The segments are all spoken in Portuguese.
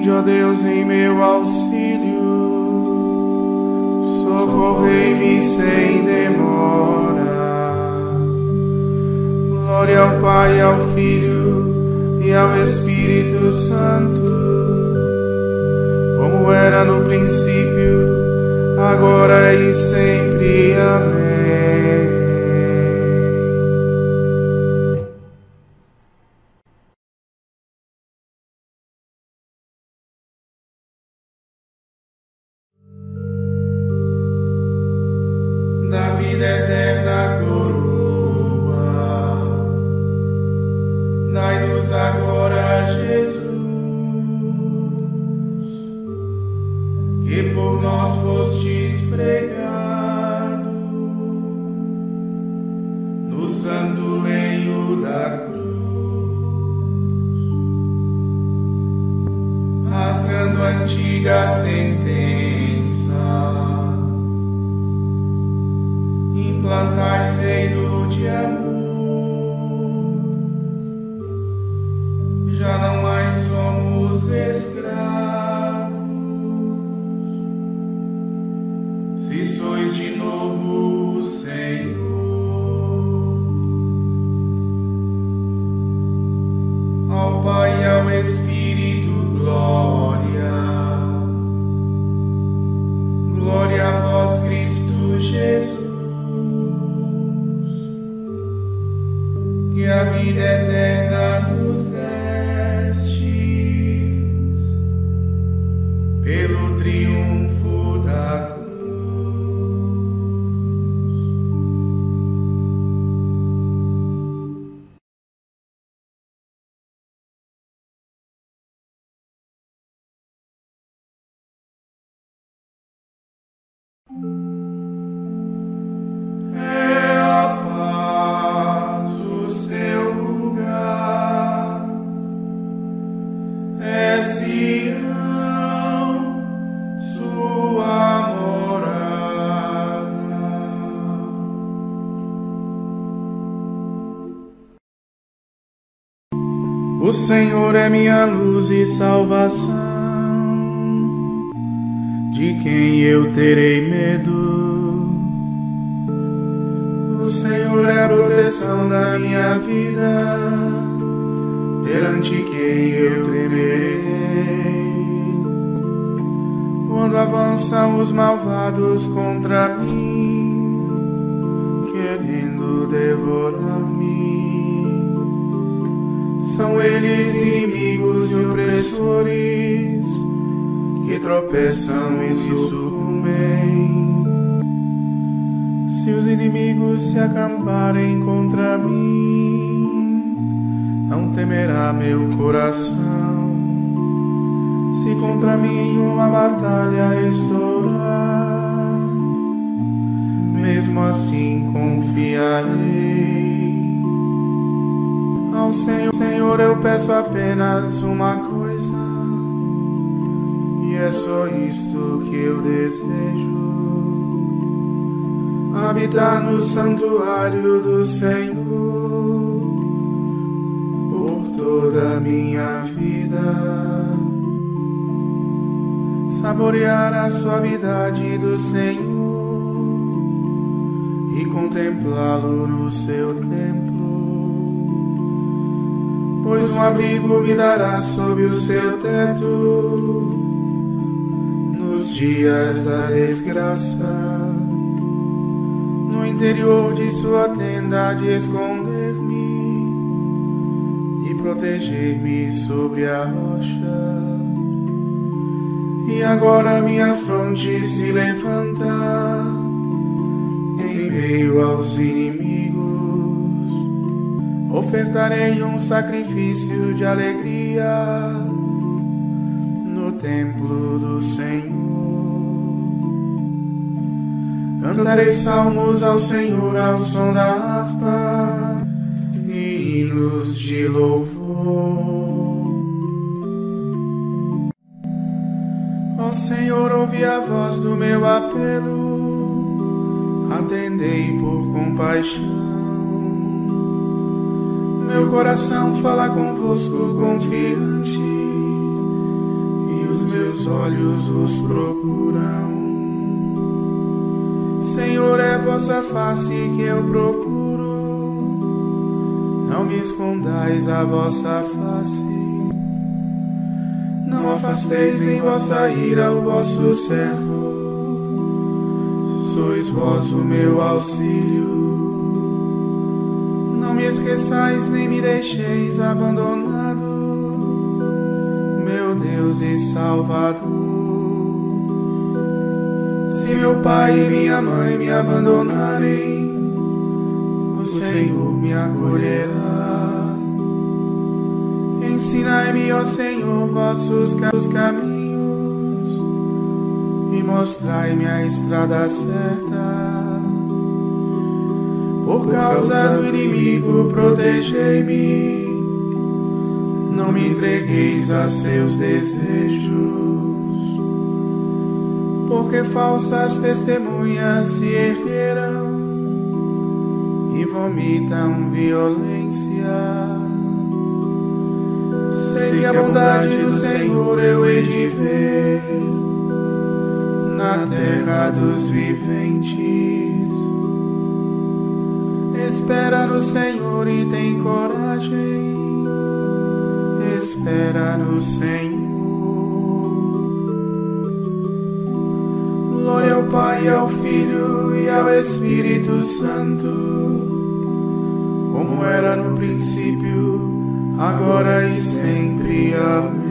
ó Deus, em meu auxílio, socorrei-me sem demora. Glória ao Pai, ao Filho e ao Espírito Santo, como era no princípio, agora e sempre. Amém. Da vida eterna coroa, dai-nos agora, Jesus, que por nós fostes pregado no santo leito da cruz, rasgando a antiga sentença, implantais reino de amor. Já não mais somos escravos, se sois de novo o Senhor. Ao Pai e ao Espírito, glória. Glória a vós, Cristo Jesus, que a vida eterna nos destes, pelo triunfo da cruz. É a paz o seu lugar, é Sião sua morada. O Senhor é minha luz e salvação, de quem eu terei medo? O Senhor é a proteção da minha vida, perante quem eu tremerei? Quando avançam os malvados contra mim, querendo devorar-me, são eles inimigos e opressores, que tropeçam e sucumbem. Se os inimigos se acamparem contra mim, não temerá meu coração. Se contra mim uma batalha estourar, mesmo assim confiarei. Ao Senhor eu peço apenas uma coisa, e é só isto que eu desejo: habitar no santuário do Senhor por toda a minha vida, saborear a suavidade do Senhor e contemplá-lo no seu templo, pois um abrigo me dará sob o seu teto nos dias da desgraça. No interior de sua tenda de esconder-me e proteger-me sobre a rocha. E agora minha fronte se levanta em meio aos inimigos. Ofertarei um sacrifício de alegria no templo do Senhor. Cantarei salmos ao Senhor ao som da harpa e hinos de louvor. Ó Senhor, ouvi a voz do meu apelo, atendei por compaixão. Meu coração fala convosco confiante, e meus olhos vos procuram. Senhor, é vossa face que eu procuro, não me escondais a vossa face. Não afasteis em vossa ira o vosso servo, sois vós o meu auxílio. Não me esqueçais nem me deixeis abandonado, meu Deus e Salvador. Se meu pai e minha mãe me abandonarem, o Senhor me acolherá. Ensinai-me, ó Senhor, vossos caminhos, e mostrai-me a estrada certa. Por causa do inimigo, protegei-me, não me entregueis a seus desejos, porque falsas testemunhas se ergueram e vomitam violência. Sei que a bondade do Senhor eu hei de ver na terra dos viventes. Espera no Senhor e tem coragem, espera no Senhor. Glória ao Pai, ao Filho e ao Espírito Santo, como era no princípio, agora e sempre. Amém.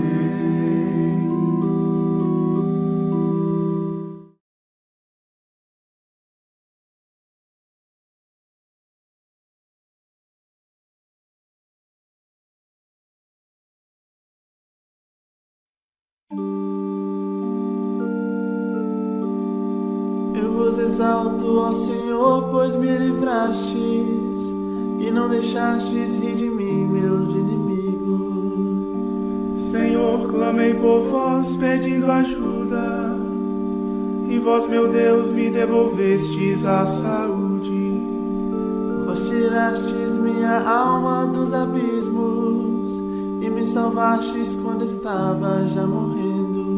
Eu vos exalto, ó Senhor, pois me livrastes e não deixastes rir de mim, meus inimigos. Senhor, clamei por vós, pedindo ajuda, e vós, meu Deus, me devolvestes a saúde. Vós tirastes minha alma dos abismos e me salvastes quando estava já morrendo.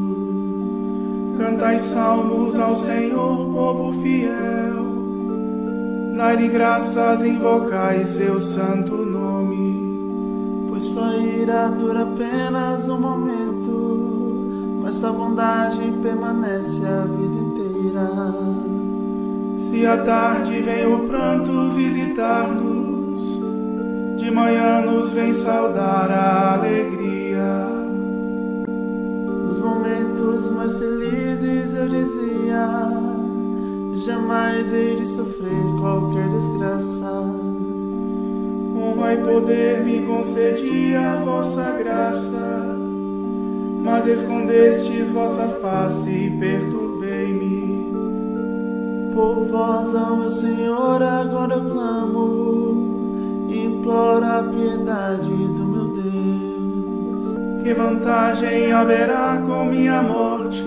Cantai salmos ao Senhor, povo fiel, dai-lhe graças, invocai seu santo nome. Pois sua ira dura apenas um momento, mas sua bondade permanece a vida inteira. Se à tarde vem o pranto visitar-nos, de manhã nos vem saudar a alegria. Nos momentos mais felizes eu dizia, jamais hei de sofrer qualquer desgraça. Honra e poder me concedia a vossa graça, mas escondestes vossa face e perturbei-me. Por vós, ó meu Senhor, agora eu clamo, e imploro a piedade do meu Deus. Que vantagem haverá com minha morte,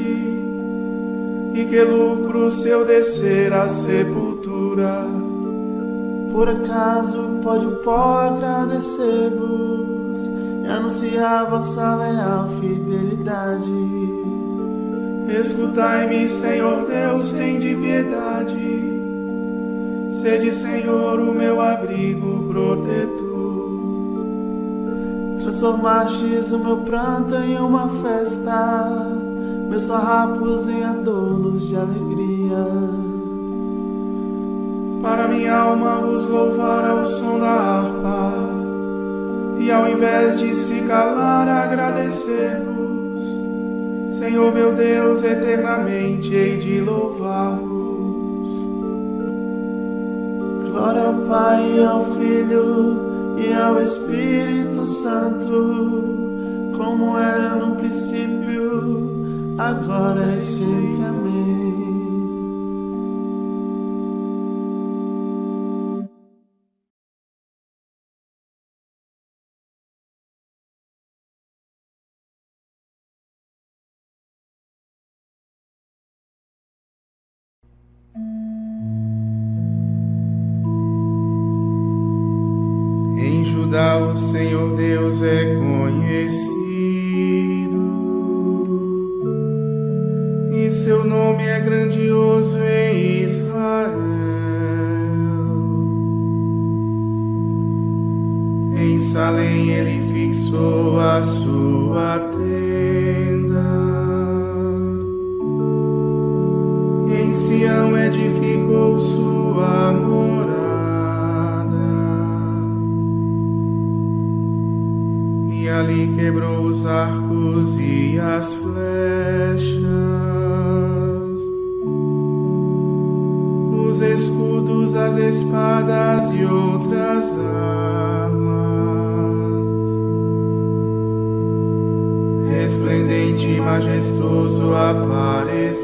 e que lucro se eu descer à sepultura? Por acaso pode o pó agradecer-vos e anunciar vossa leal fidelidade? Escutai-me, Senhor Deus, tende piedade. Sede, Senhor, o meu abrigo protetor. Transformastes o meu pranto em uma festa, meus farrapos em adornos de alegria. Para minha alma vos louvar ao som da harpa, e ao invés de se calar, agradecer-vos. Senhor meu Deus, eternamente hei de louvar-vos. Glória ao Pai, ao Filho e ao Espírito Santo, como era no princípio, agora e sempre. Amém. Em Judá o Senhor Deus é conhecido, grandioso em Israel. Em Salém ele fixou a sua tenda, em Sião edificou sua morada, e ali quebrou os arcos e as flechas, os escudos, as espadas e outras armas. Resplendente e majestoso apareceis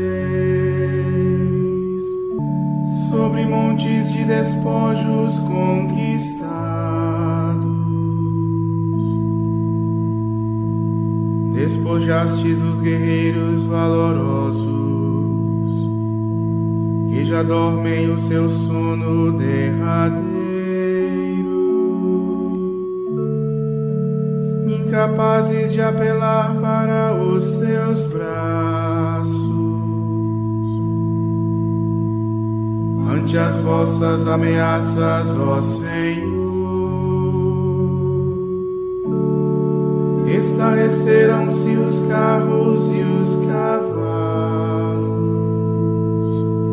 sobre montes de despojos conquistados. Despojastes os guerreiros valorosos, que já dormem o seu sono derradeiro, incapazes de apelar para os seus braços. Ante as vossas ameaças, ó Senhor, estarreceram-se os carros e os cavalos.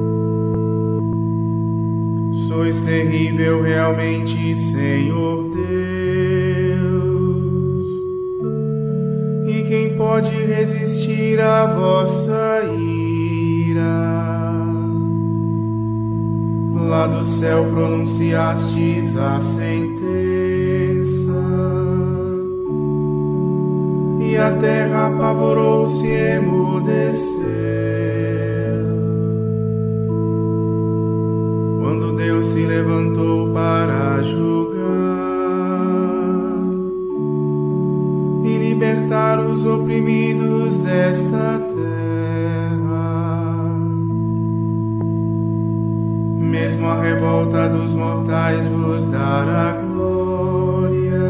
Sois terrível realmente, Senhor Deus, e quem pode resistir à vossa ira? Lá do céu pronunciastes a sentença, e a terra apavorou-se e emudeceu. Quando Deus se levantou para julgar e libertar os oprimidos desta terra, mesmo a revolta dos mortais vos dará glória,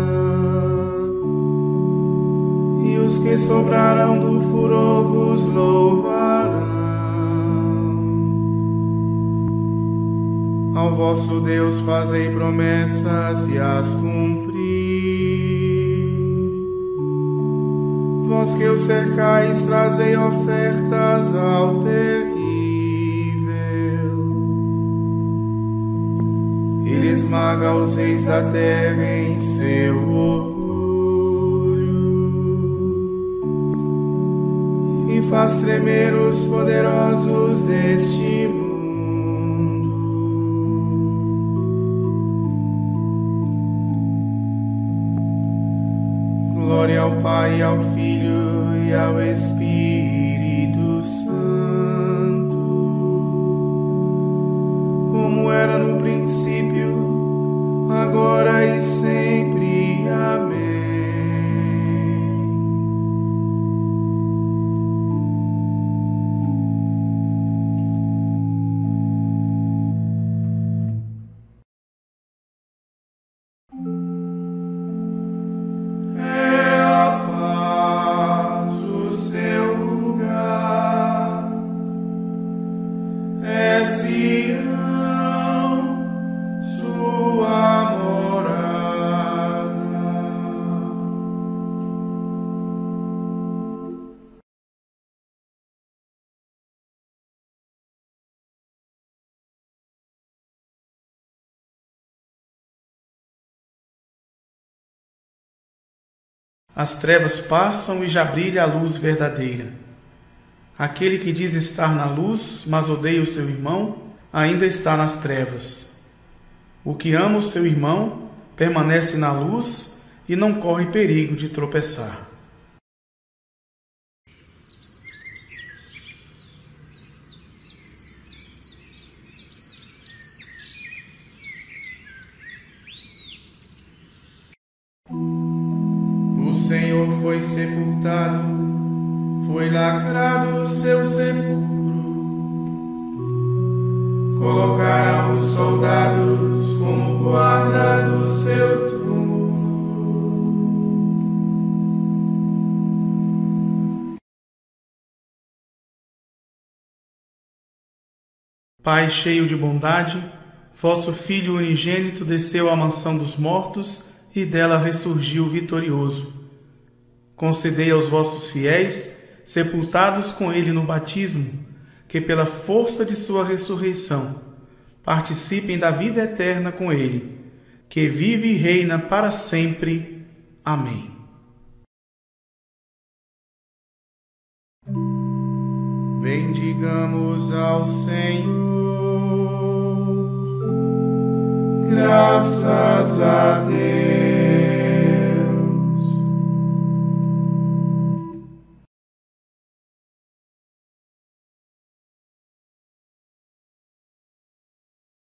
e os que sobrarão do furor vos louvarão. Ao vosso Deus fazei promessas e as cumpri. Vós que o cercais, trazei ofertas ao terrível. Ele esmaga os reis da terra em seu orgulho e faz tremer os poderosos deste mundo. Glória ao Pai, ao Filho e ao Espírito Santo, como era no princípio, agora e sempre. Amém. É a paz o seu lugar, é Sião sua morada. As trevas passam e já brilha a luz verdadeira. Aquele que diz estar na luz, mas odeia o seu irmão, ainda está nas trevas. O que ama o seu irmão permanece na luz e não corre perigo de tropeçar. O Senhor foi sepultado, foi lacrado o seu sepulcro. Colocaram os soldados como guarda do seu túmulo. Pai cheio de bondade, vosso Filho unigênito desceu à mansão dos mortos e dela ressurgiu vitorioso. Concedei aos vossos fiéis, sepultados com ele no batismo, que pela força de sua ressurreição participem da vida eterna com ele, que vive e reina para sempre. Amém. Bendigamos ao Senhor. Graças a Deus.